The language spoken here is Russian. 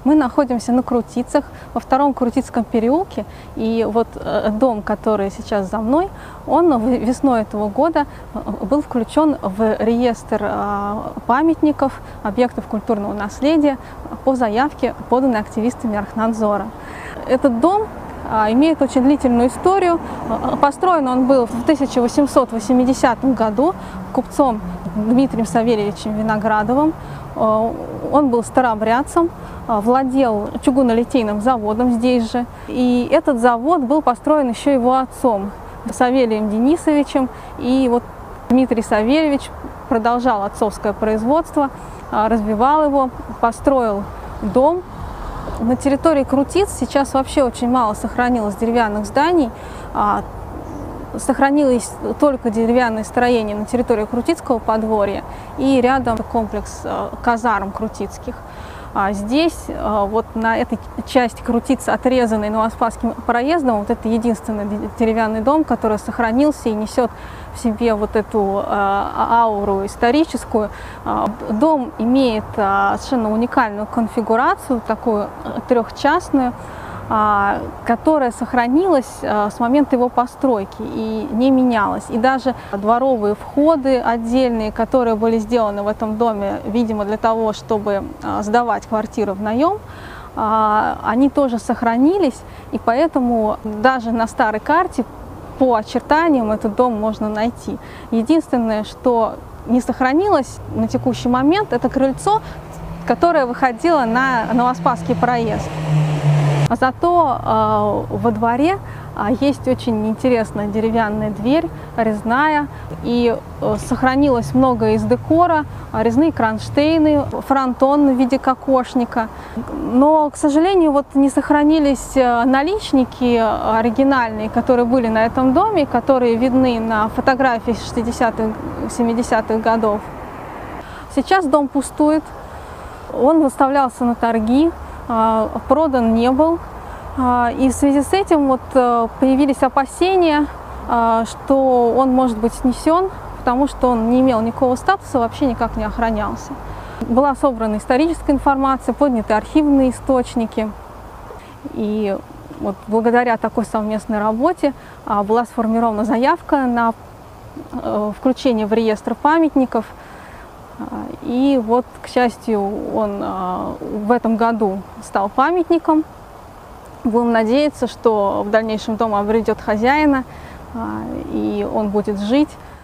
Мы находимся на Крутицах, во втором Крутицком переулке, и вот дом, который сейчас за мной, он весной этого года был включен в реестр памятников, объектов культурного наследия по заявке, поданной активистами Архнадзора. Этот дом имеет очень длительную историю. Построен он был в 1880 году купцом Дмитрием Савельевичем Виноградовым. Он был старообрядцем, владел чугунолитейным заводом здесь же. И этот завод был построен еще его отцом, Савелием Денисовичем. И вот Дмитрий Савельевич продолжал отцовское производство, развивал его, построил дом. На территории Крутиц сейчас вообще очень мало сохранилось деревянных зданий. Сохранилось только деревянные строения на территории Крутицкого подворья и рядом комплекс казарм крутицких. Здесь, вот на этой части Крутиц, отрезанной Новоспасским проездом, вот это единственный деревянный дом, который сохранился и несет в себе вот эту ауру историческую. Дом имеет совершенно уникальную конфигурацию, такую трехчастную, которая сохранилась с момента его постройки и не менялась. И даже дворовые входы отдельные, которые были сделаны в этом доме, видимо, для того, чтобы сдавать квартиры в наем, они тоже сохранились, и поэтому даже на старой карте по очертаниям этот дом можно найти. Единственное, что не сохранилось на текущий момент, это крыльцо, которое выходило на Новоспасский проезд. Зато во дворе есть очень интересная деревянная дверь, резная, и сохранилось много из декора, резные кронштейны, фронтон в виде кокошника. Но, к сожалению, вот не сохранились наличники оригинальные, которые были на этом доме, которые видны на фотографии 60-х, 70-х годов. Сейчас дом пустует, он выставлялся на торги, продан не был, и в связи с этим вот появились опасения, что он может быть снесен, потому что он не имел никакого статуса, вообще никак не охранялся. Была собрана историческая информация, подняты архивные источники, и вот благодаря такой совместной работе была сформирована заявка на включение в реестр памятников. И вот, к счастью, он в этом году стал памятником. Будем надеяться, что в дальнейшем дом обретет хозяина, и он будет жить